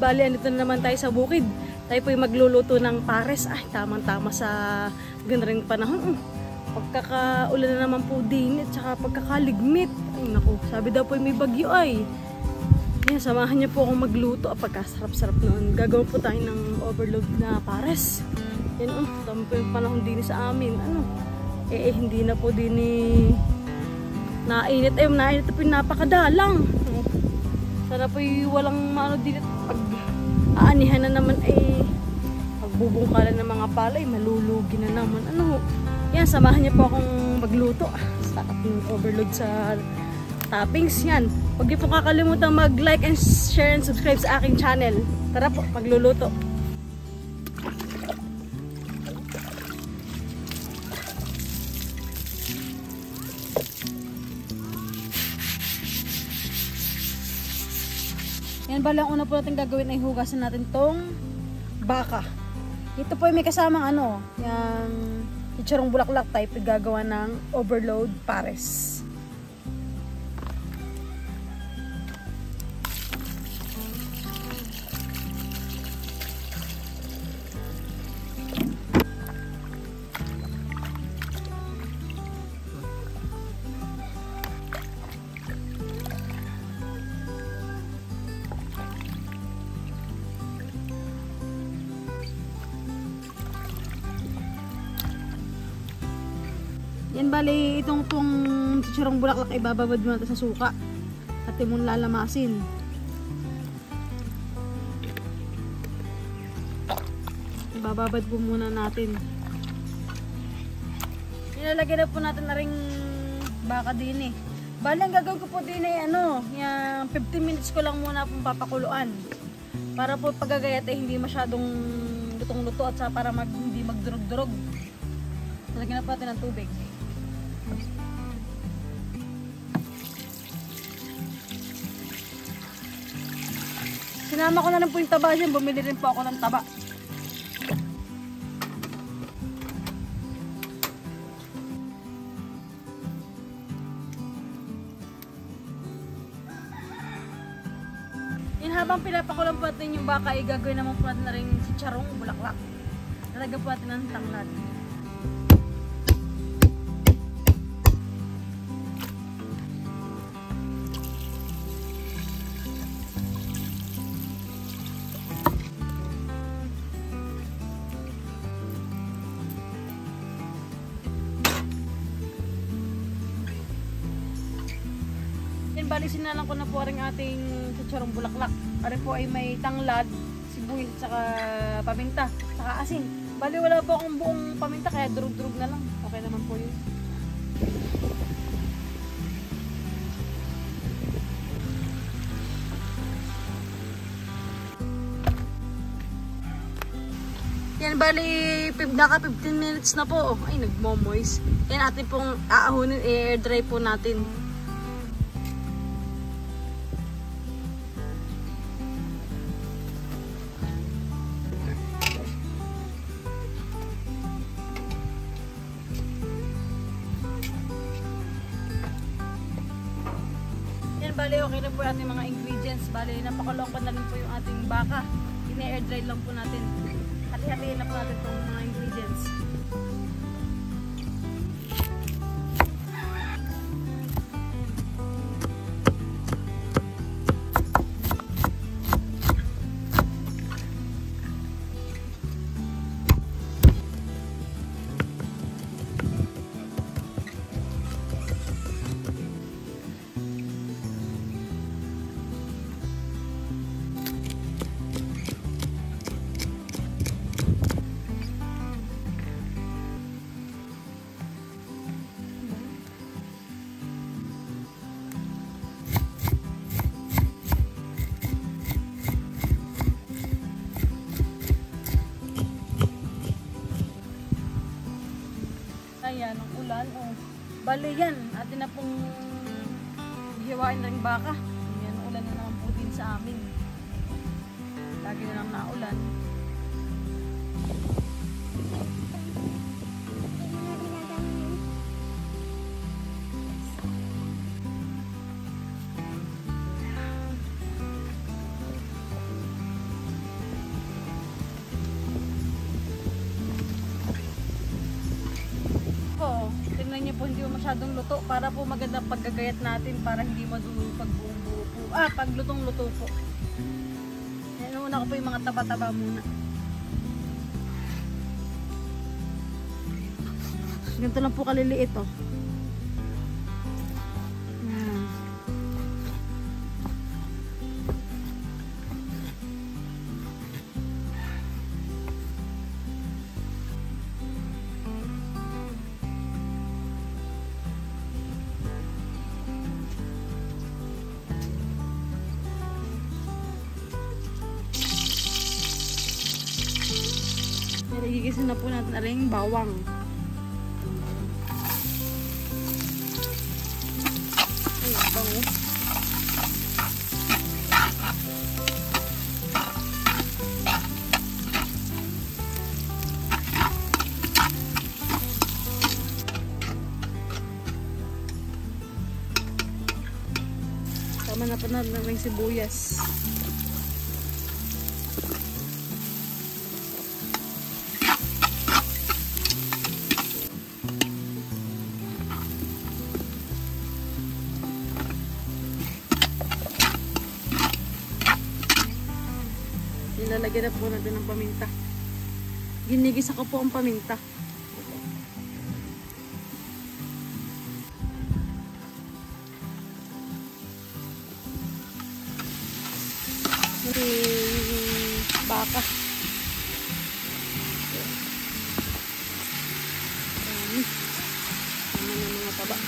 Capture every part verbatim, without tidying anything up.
bali, andito na naman tayo sa bukid. Tayo po yung magluluto ng pares. Ay, tamang-tama sa ganda rin panahon. Pagkakaulan na naman po din at saka pagkakaligmit. Ay, naku, sabi daw po may bagyo ay. Yan, samahan niyo po akong magluto. Ah, pagkasarap-sarap noon. Gagawin po tayo ng overload na pares. Yan, oh, tama po yung panahon din sa amin. Ano? Eh, eh hindi na po din eh, nainit. Eh, nainit po yung napakadalang. Sana po yung walang maano din at pag aanihan na naman ay pagbubungkalan ng mga palay, malulugi na naman. Ano? Yan, samahan niyo po akong magluto. Ah, sarap ng overload sa toppings. Yan. Huwag niyo po kakalimutan mag-like and share and subscribe sa aking channel. Tara po, magluluto. Yan, bala, ang una po natin gagawin ay hugasan natin tong baka. Ito po ay may kasamang ano, yung chicharong bulaklak type, gagawa ng overload pares. Yan, bali, itong tong chicharong bulaklak ay bababad mo natin sa suka at yung lalamasin. Bababad po muna natin. Nilalagay na po natin na ring baka din eh. Bali, ang gagawin ko po din ay ano, yung fifteen minutes ko lang muna pong papakuluan para po pagagayat ay hindi masyadong lutong-luto at sa para mag, hindi magdurog-durog. Nalagyan na po natin ng tubig. Sinama ko na rin po yung taba dyan. Bumili rin po ako ng taba. Yan, habang pinapakulang po natin yung baka, ay gagawin naman po natin na rin chicharong bulaklak. Nalagyan po natin ng tanglad. Bali, sinalang ko na po rin ating chicharong bulaklak. Ari po ay may tanglad, sibuyas, saka paminta, saka asin. Bali, wala po akong buong paminta kaya durug-durug na lang. Okay naman po yun. Yan, bali, naka fifteen minutes na po. Ay, nagmo-moist. Yan, atin pong aahunin, i-air dry po natin. Bali, okay na po yung ating mga ingredients. Bali, napakulong ko na rin po yung ating baka. Ine-air dry lang po natin. Hati-hatiin na po natin itong mga ingredients. Ayan, ang ulan. Oh. Bali yan, atin na pong hiwain na rin baka. Ayan, ulan na naman po din sa amin. Lagi na lang naulan. po hindi mo masyadong luto para po maganda paggagayat natin para hindi madulo pag buong buo po. Ah, pag lutong-luto po. Yan, una ko po yung mga taba-taba muna. Ganito lang po kaliliit oh. Yan. Gigisin na po natin na rin bawang. Ayun, bango. Tama na po natin ng sibuyas. Nilalagyan na po natin ng paminta. Ginigisa ko po ang paminta. Yung baka. Ayan. Ano na mga taba.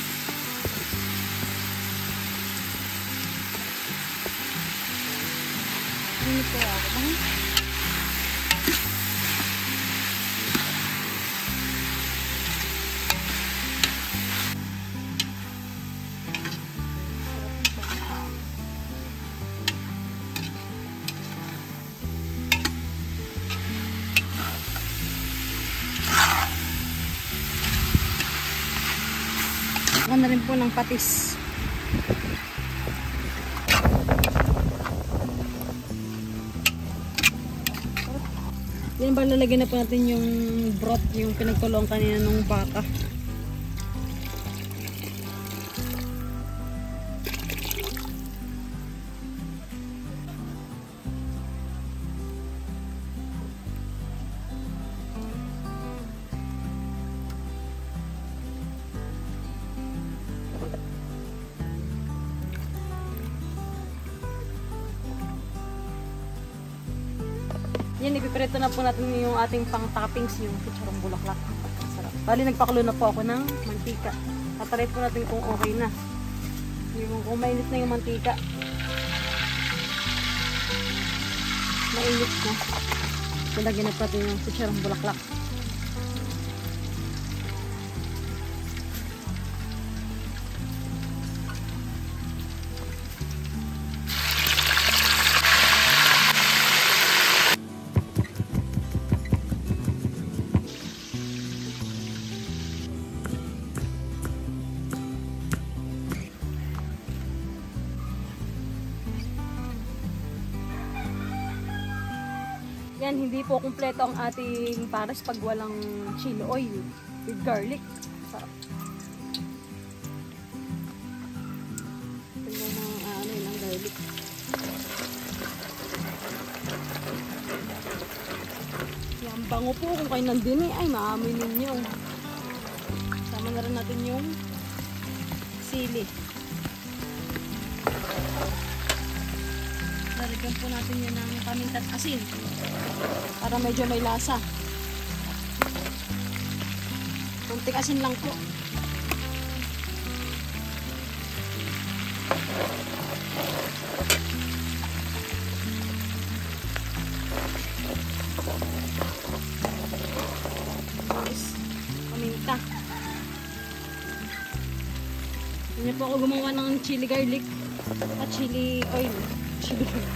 Hindi po ako. Ako na rin po ng patis. Yan ba, lalagyan na po natin yung broth, yung pinagkulong kanina ng baka. Yan, ipiprito na po natin yung ating pang-toppings, yung chicharong bulaklak. Sarap. Bali, nagpakulo na po ako ng mantika. Tatry po natin kung okay na. Yung, kung mainit na yung mantika. Mainit na. Ilagyan na po natin yung chicharong bulaklak. Yan, hindi po kumpleto ang ating pares pag walang chili oil with garlic. Sarap. Tingnan mo ang ano yun, ang garlic. Yan, bango po kung kayo nandun eh. Ay, maamoy ninyo. Sama na rin natin yung sili. Lalagyan po natin yun ng paminta at asin para medyo may lasa. Kunting asin lang po. Paminta. Hindi po ako gumawa ng chili garlic at chili oil. Chili oil.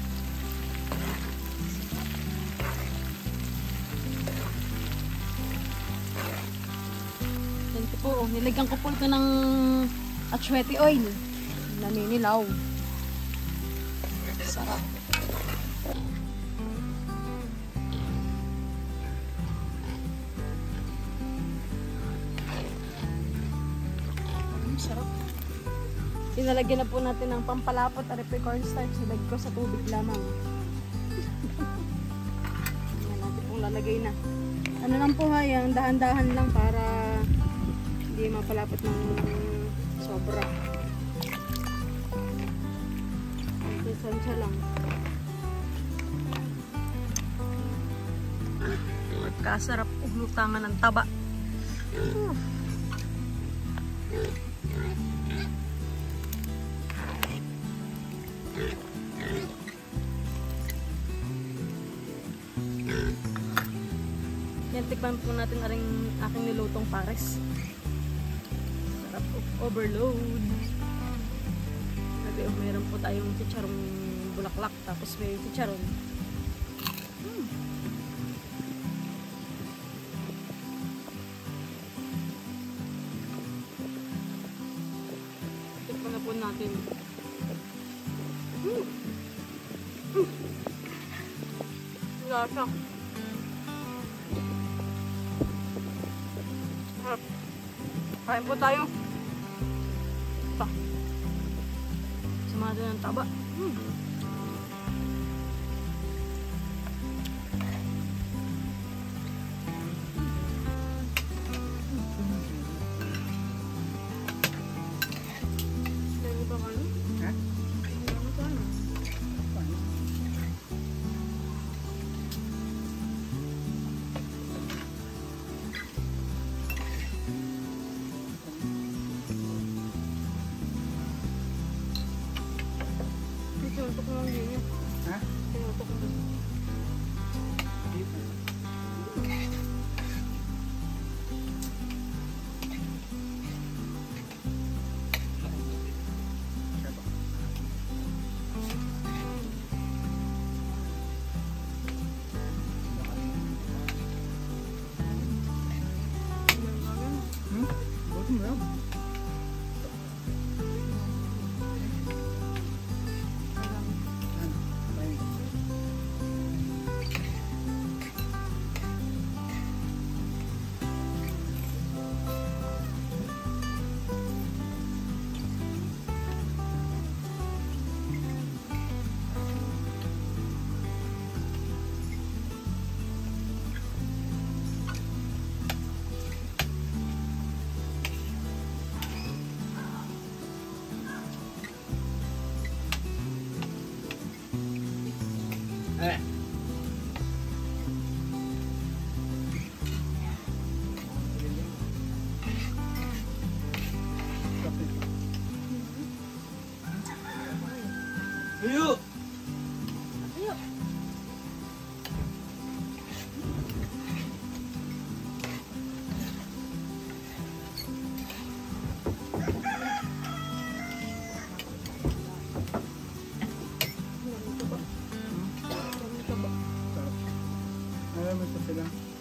Ganito po, nilagyan ko po ito ng atsuete oil. Naninilaw. Sarap. Inalagyan na po natin ng pampalapot at cornstarch. Ilagay ko sa tubig lamang. Yan natin pong lalagay na. Ano lang po ha, yung dahan-dahan lang para hindi mapalapot ng sobra. Sansya lang. Kasarap uglutangan ng taba. Uh. Yan, tikman po natin na rin aking nilutong pares. Sarap, overload. Sabi, oh, mayroon po tayong chicharong bulaklak, tapos may chicharon. Hmm. Tikman na po natin. Hmm. Hmm. Lasa. Kain po tayo. Pa. Sumada ng taba. Hmm. Dami ba kayo? Ha? Dami ba kayo? Sinutok mo lang din yun. Ha? Sinutok mo. Dito. Hmm? Buti mo yun. Eh. Ayo. Ayo. Alam mo ito sila.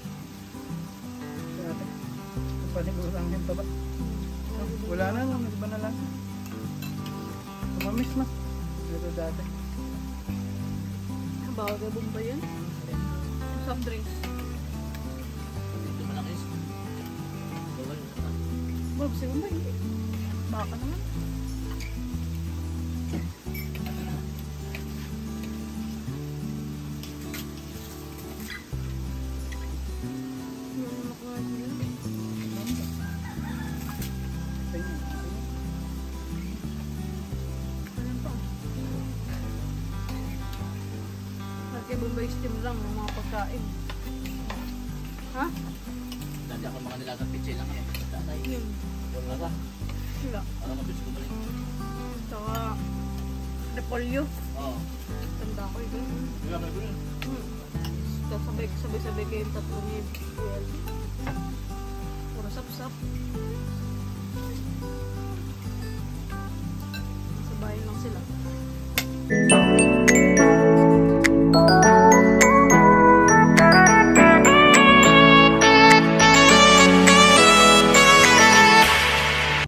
Kaya ate, paniguro lang yung taba. Wala na lang, iba na lang. Tumamis na. Ito dati. Bawal ka bumba yan? Soft drinks. Ito malakis. Bawal na pa. Bob, si bumba hindi. Baka naman. Kaya Bombay steam lang ng mga pagkain. Ha? Dati ako mga nilagang pitchay lang eh. Tatay. Yun. Wala ka. Sila. Para mabilis ko balik. Saka repolyo. Oo. Tanda ko yun. Wala ka rin. Hmm. Sabay, sabay-sabay kayong tatlo ni Buel. Puro sap-sap. Sabayin lang sila.